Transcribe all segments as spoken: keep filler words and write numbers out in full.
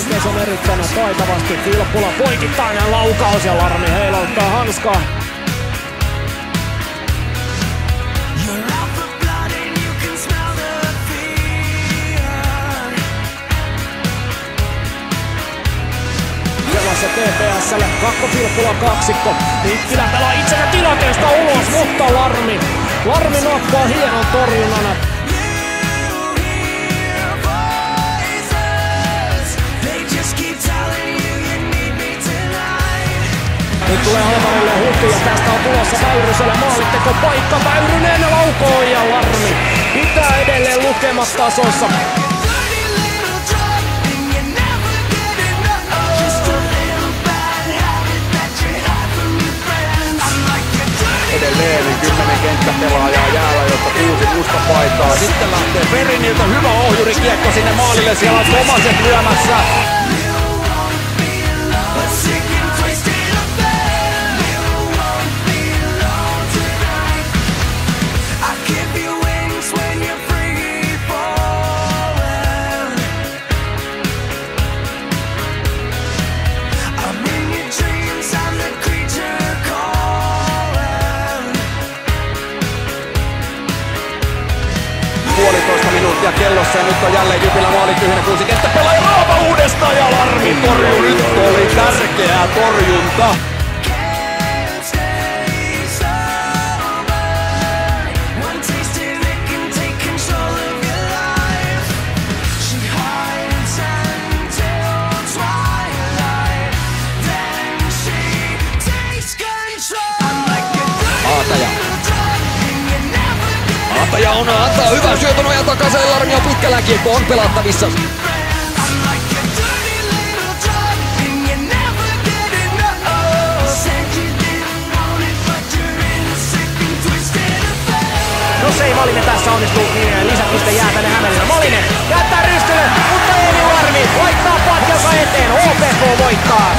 Vastakes on erittäin taitavasti. Filppula poikittainen laukaus ja Larmi heilauttaa hanskaa. Kelassa T P S:lle Kakko Filppula kaksikko. Mikkelä pelaa itsensä tilanteesta ulos, mutta Larmi. Larmi nappaa hienon torjunnan. Nyt tulee Alvarille hutu ja tästä on tulossa Väyryselle maalitteko paikka. Väyrynen laukoo ja Larmi pitää edelleen lukemat tasossa. Edelleen kymmenen kenttäpelaajaa jäällä, jotta kuusi musta paitaa. Sitten lähtee Periniltä hyvä ohjurikiekko sinne maalille. Siellä on Tomaset lyömässä. Puolitoista minuuttia kellossa ja nyt on jälleen Jypillä maali tyhjänä. Kuusi kenttäpelaaja Raapa uudestaan ja Larmi torjuu. Nyt oli tärkeää torjunta. Aataja. Aataja on antaa hyvän syötön ojan takaisin. Larmi on pitkällä, kiekko on pelattavissa. No se ei Malinen tässä onnistuu, niin lisäpiste jää tänne Hämeenlinnan. Malinen jättää rystylle, mutta ei Larmi laittaa patjansa eteen. H P K voittaa.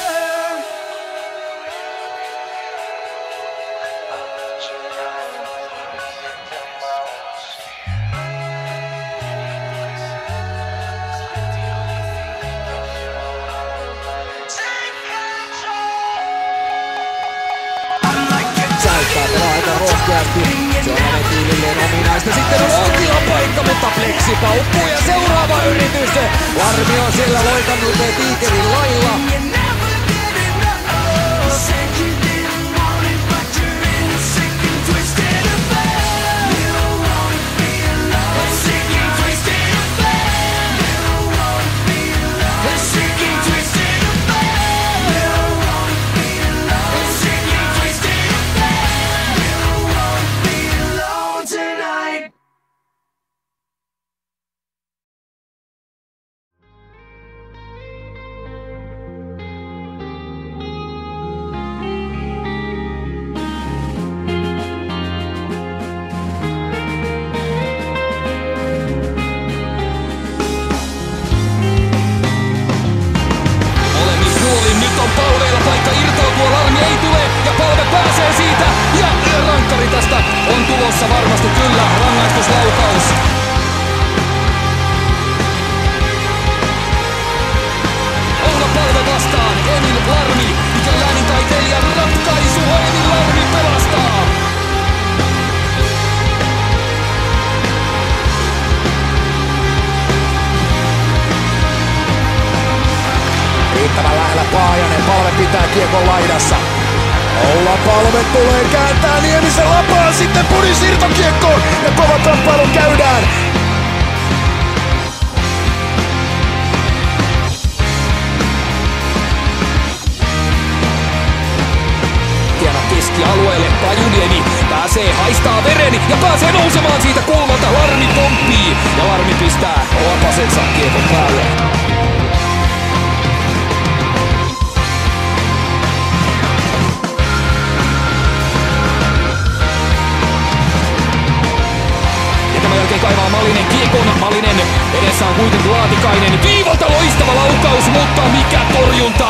Säyttää pelaa aika rohkeasti. Se on hänen tyylilleen ominaista. Sitten on oikea paikka, mutta Pleksi paukkuu ja seuraava yritys. Larmi on siellä loikannut tiikerin lailla. On tulossa varmasti kyllä rangaistuslaukaus. Oula Palve vastaan Emil Larmi. Mikä läänintaiteilijan ratkaisu Emil Larmi pelastaa. Riittävän lähellä Paajanen, Palve pitää kiekon laidassa. Oula Palve tulee kääntää Niemisen lapaan, sitten Puri siirtokiekkoon ja kova tappailu käydään. Tiena keskialueelle, Pajuniemi pääsee, haistaa veren ja pääsee nousemaan siitä kulmalta. Larmi pomppii ja Larmi pistää lapasensa kiekon päälle. Kaivaa Malinen kiekon. Malinen edessä on kuitenkin Laatikainen. Viivalta loistava laukaus, mutta mikä torjunta!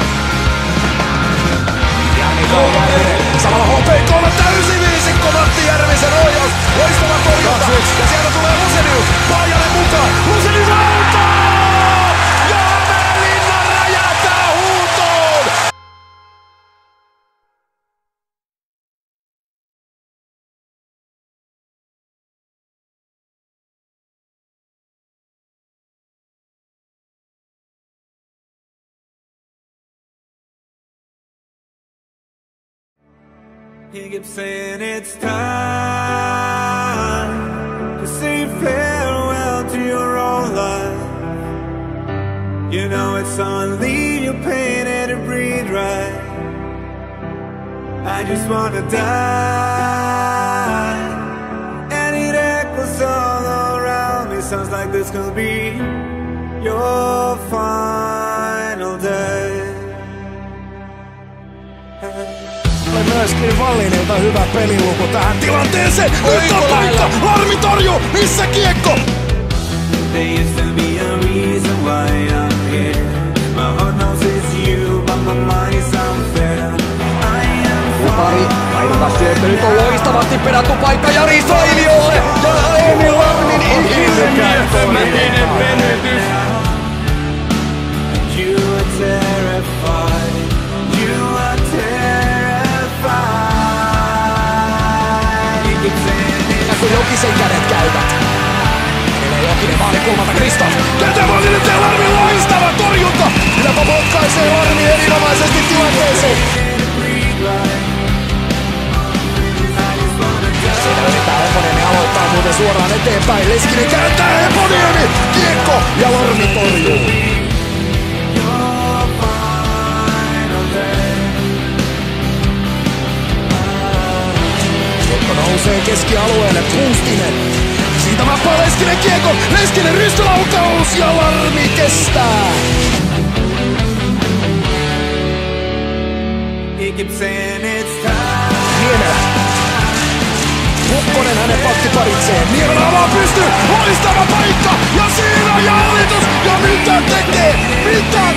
Samalla H P K:lla täysin viisikko Matti He keeps saying it's time to say farewell to your old life. You know it's only your pain and to breathe right. I just wanna die, and it echoes all around me. Sounds like this could be your final day. Oli myöskin Vallinilta hyvä peliluku tähän tilanteeseen. Nyt on paikka! Larmi torjuu! Missä kiekko? There used to be a reason why I'm here. My heart knows it's you, but my mind is unfair. I am Pari, aivokas syöttö, nyt on loistavasti perätty paikka Jari Sailiolle. Ja Emil Larmin Ihmeellinen menetys. You are terrified. You are terrified. You keep saying it's Ja kun Jokisen kädet käyvät. Edelleen Jokinen maalikulmalta Kristoff. Tätä Vallinen ja Larmin loistava torjunta! Jopa potkaisee Larmi erinomaisesti tilanteeseen. Siitä yrittää Eponiemi aloittaa muuten suoraan eteenpäin. Leskinen kääntää Eponiemi! Kiekko ja Larmi torjuu. Kiekko nousee keskialueelle. Puustinen. Siitä mappaa Leskinen kiekko. Leskinen rystylaukaus ja Larmi kestää. He keeps saying it's time. Niemelä. Kukkonen hänen pakkiparitseen. Niemelä avaa pystyy. Loistava paikka. Ja siinä jallitus. Ja mitä tekee? Mitä